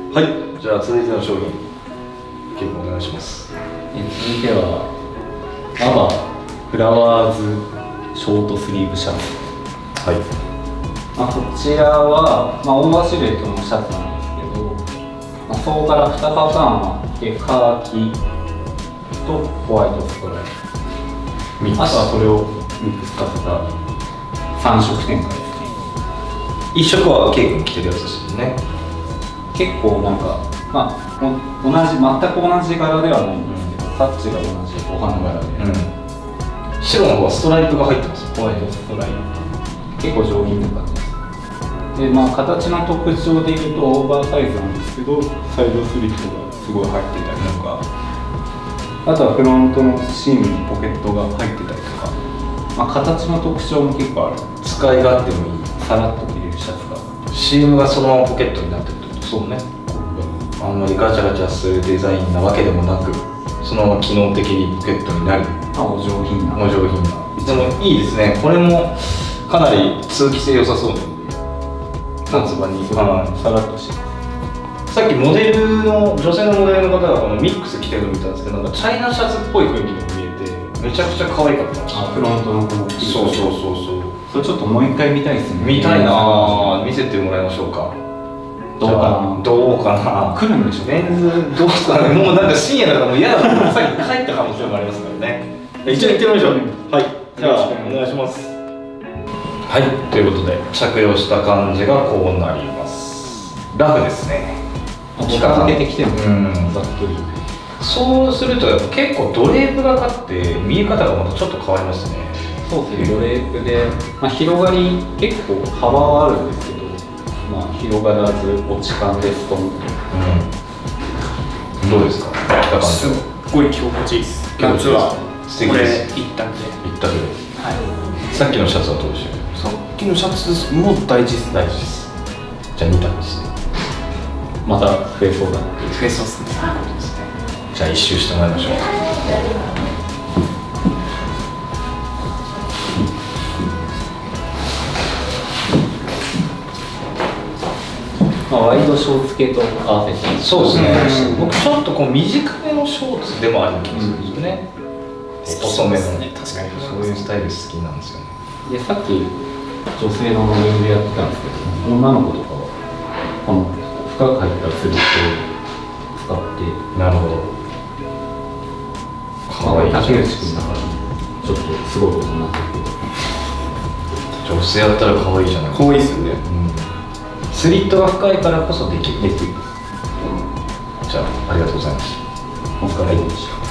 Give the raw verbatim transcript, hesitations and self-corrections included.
はい、じゃあ続いての商品結構お願いします。 え続いてはアバフラワーズショートスリーブシャツ。 はい、 まあ、こちらは、まあ、オーバーシルエットのシャツなんですけど、まあ、そこからにパターンあってカーキとホワイトストライプ、あとはそれをミックスさせたさん色展開ですね。 一色はケイ君着てるやつですよね。 結構なんか、まあ、同じ全く同じ柄ではないんですけど、タッチが同じお花柄で、うん、 白の方はストライプが入ってます。 ホワイトストライプ結構上品な感じです。で、まあ、形の特徴でいうとオーバーサイズなんですけど、サイドスリットがすごい入っていたりとか、あとはフロントのシームにポケットが入ってたりとか、まあ、形の特徴も結構ある。 使い勝手もいい。 さらっと着れるシャツが、 シームがそのままポケットになってるってこと。そうね。あんまりガチャガチャするデザインなわけでもなく、そのまま機能的にポケットになる。 あ、お上品な。 お上品な。でもいいですね。これもかなり通気性良さそうで。夏場に。 はい。さらっとして。 さっきモデルの女性のモデルの方がこのミックス着てるの見たんですけど、なんかチャイナシャツっぽい雰囲気にも見えて、めちゃくちゃ可愛かったんです。 あ、フロントのこの。 そうそうそうそう。 それちょっともう一回見たいですね。 見たいなぁ。見せてもらいましょうか。 どうかな。 どうかな。 来るんでしょ。 メンズどうかな。もうなんか深夜だからもう嫌だからさっき帰った可能性もありますからね。一応行ってみましょう。はい。じゃあお願いします。はい。ということで着用した感じがこうなります。ラフですね。 近づけてきてる。うん。ざっくり。 そうすると結構ドレープがかって見え方がまたちょっと変わりますね。 そうですね、ドレープで、まあ、広がり結構幅はあるんですけど、まあ、広がらず落ち感でストンと、 うん、どうですか？ すっごい着心地いいです。夏はこれ一択で一択で、はい、さっきのシャツはどうでしょう？ さっきのシャツも大事です。 大事です。じゃあに択ですね。 また増えそうだな。 増えそうですね。 じゃあ一周してもらいましょう。 まあ、ワイドショーツ系と合わせて。 そうですね。僕ちょっとこう短めのショーツでもある気がするんですよね。細めのね。確かにそういうスタイル好きなんですよね。 で、さっき女性のモデルでやってたんですけど、女の子とかはこの深く入ったスリットを使って。 なるほど。可愛い。 竹内君だからちょっとすごいことになってるけど。女性やったら可愛いじゃない。 可愛いですよね。 スリットが深いからこそできる。できる。じゃあ、ありがとうございました。 お疲れ様でした。